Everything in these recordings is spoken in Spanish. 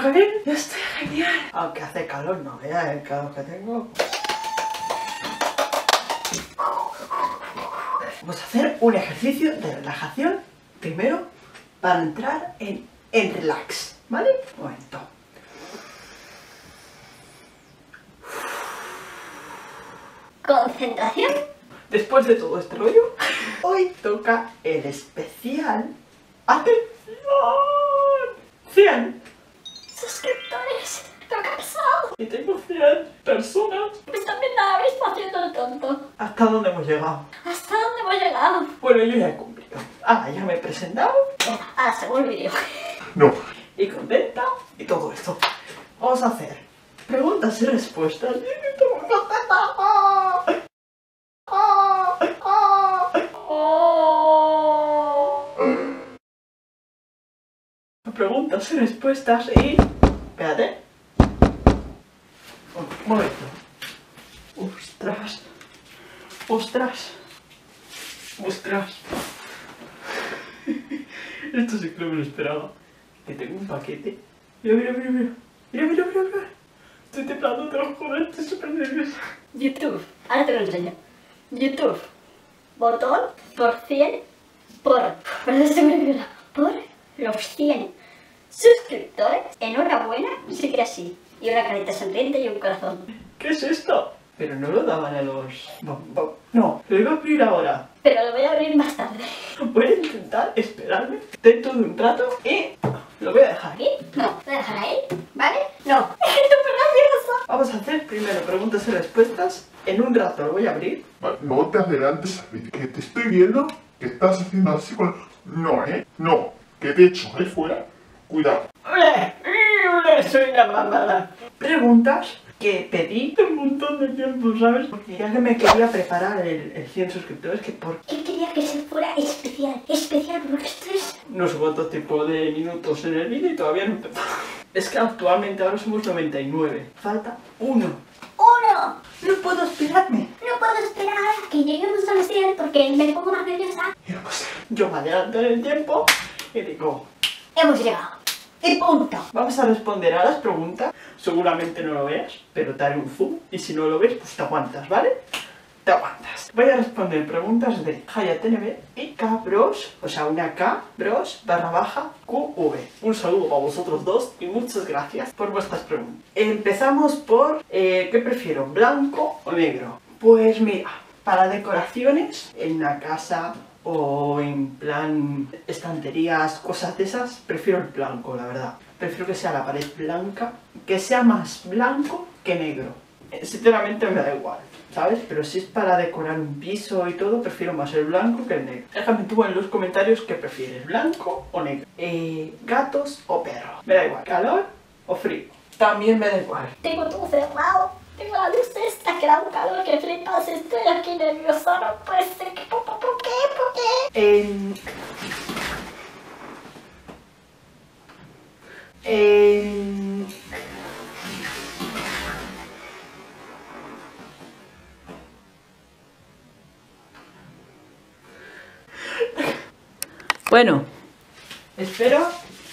¿Está bien? Yo estoy genial. Aunque hace calor, no veas el calor que tengo. Vamos a hacer un ejercicio de relajación primero para entrar en relax, ¿vale? Un momento. Concentración. Después de todo este rollo, hoy toca el especial. ¡Atención! 100. Suscriptores. ¡Qué pesado! Y tengo 100 personas. Pues también la habéis haciendo el tonto. ¿Hasta dónde hemos llegado? ¿Hasta dónde hemos llegado? Bueno, yo ya he cumplido. Ah, ya me he presentado. Venga, ahora según el vídeo. No. Y contenta y todo esto. Vamos a hacer preguntas y respuestas. Y estoy muy contenta. Preguntas y respuestas y... Espérate. Un momento. Ostras. Ostras. Ostras. Esto sí que no me lo esperaba. Que tengo un paquete. Mira, mira, mira, mira. Mira, mira, mira, mira. Estoy temblando, te lo juro, estoy súper nerviosa. YouTube. Ahora te lo enseño. YouTube. Botón por 100 por los 100 suscriptores. Enhorabuena, sí que así. Y una carita sonriente y un corazón. ¿Qué es esto? Pero no lo daban a los... No, lo iba a abrir ahora. Pero lo voy a abrir más tarde. Voy a intentar esperarme dentro de un rato y lo voy a dejar. ¿Aquí? No, voy a dejar ahí, ¿vale? No. Estoy súper nerviosa. Vamos a hacer primero preguntas y respuestas. En un rato lo voy a abrir. No te adelantes, que te estoy viendo que estás haciendo así con... No, no, que te echo ahí fuera. Cuidado. Soy una mamada. Preguntas que pedí un montón de tiempo, ¿sabes? Porque ya que me quería preparar el 100 suscriptores, que por... Él quería que se fuera especial. Especial porque esto es... No sé cuánto tiempo de minutos en el vídeo y todavía no he empezado. Es que actualmente ahora somos 99. Falta uno. ¡Uno! No puedo esperarme. No puedo esperar a que lleguemos a los 100 porque me pongo más nerviosa. Y no pasa. Yo me adelanto en el tiempo y digo... Hemos llegado. Y punto. Vamos a responder a las preguntas. Seguramente no lo veas, pero te haré un zoom. Y si no lo ves, pues te aguantas, ¿vale? Te aguantas. Voy a responder preguntas de HayaTNB y Kbros, o sea, una Kbros _QV. Un saludo para vosotros dos y muchas gracias por vuestras preguntas. Empezamos por, ¿qué prefiero? ¿Blanco o negro? Pues mira, para decoraciones en una casa o en plan estanterías, cosas de esas, prefiero el blanco, la verdad. Prefiero que sea la pared blanca, que sea más blanco que negro. Sinceramente me da igual, ¿sabes? Pero si es para decorar un piso y todo, prefiero más el blanco que el negro. Déjame tú en los comentarios qué prefieres, blanco o negro. Gatos o perros. Me da igual, calor o frío. También me da igual. Tengo todo cerrado. Tengo la luz esta que da un calor que flipas. Estoy aquí nerviosa. No puede ser que... ¿Por qué? ¿Por qué? Bueno, espero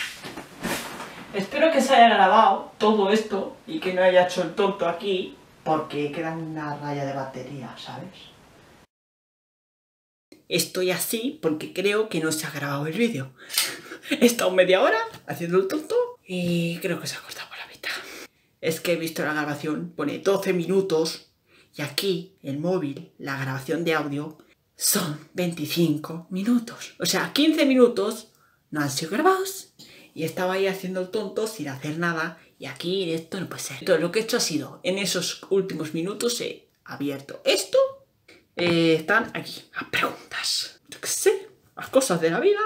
que se haya grabado todo esto y que no haya hecho el tonto aquí, porque queda una raya de batería, ¿sabes? Estoy así porque creo que no se ha grabado el vídeo. He estado media hora haciendo el tonto y creo que se ha cortado por la mitad. Es que he visto la grabación, pone 12 minutos y aquí, el móvil, la grabación de audio, son 25 minutos. O sea, 15 minutos no han sido grabados y estaba ahí haciendo el tonto sin hacer nada y aquí esto no puede ser. Entonces, lo que he hecho ha sido, en esos últimos minutos he abierto esto. Están aquí las preguntas. Yo qué sé, las cosas de la vida.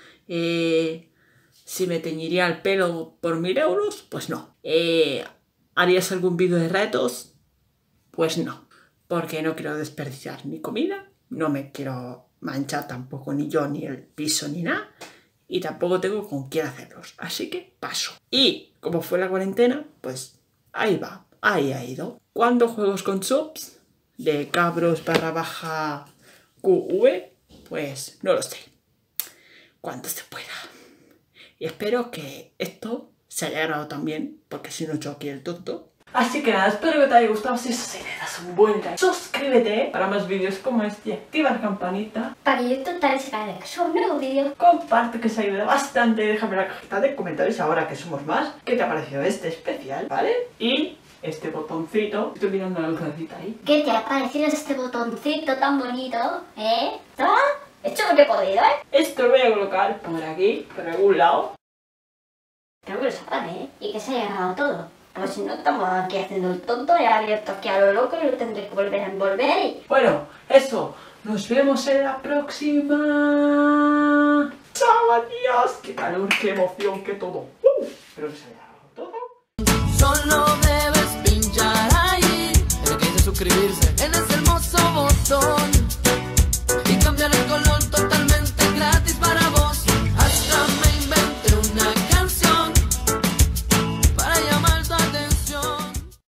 Si me teñiría el pelo por 1000 euros, pues no. ¿Harías algún vídeo de retos? Pues no. Porque no quiero desperdiciar ni comida, no me quiero manchar tampoco ni yo, ni el piso, ni nada. Y tampoco tengo con quién hacerlos. Así que paso. Y como fue la cuarentena, pues ahí va. Ahí ha ido. ¿Cuándo juegos con subs? De Kbros _QV, pues no lo sé. Cuando se pueda. Y espero que esto se haya grabado también, porque si no yo aquí el tonto. Así que nada, espero que te haya gustado. Si es así, le das un buen like, suscríbete para más vídeos como este y activa la campanita para que YouTube te avise que subo un nuevo vídeo. Comparte, que se ayuda bastante. Déjame en la cajita de comentarios ahora que somos más qué te ha parecido este especial, ¿vale? Y este botoncito, estoy mirando la lucecita ahí. ¿Qué te ha parecido este botoncito tan bonito? ¿Está? Hecho lo que he podido, Esto lo voy a colocar por aquí, por algún lado. Tengo que lo sacar, y que se haya grabado todo. Pues si no, estamos aquí haciendo el tonto y ahora abierto aquí a lo loco y lo tendré que volver a envolver y... Bueno, eso. Nos vemos en la próxima. ¡Chao, adiós! ¡Qué calor, qué emoción, qué todo! Espero que se haya grabado todo. Solo debes pinchar ahí el que dice suscribirse en ese hermoso botón.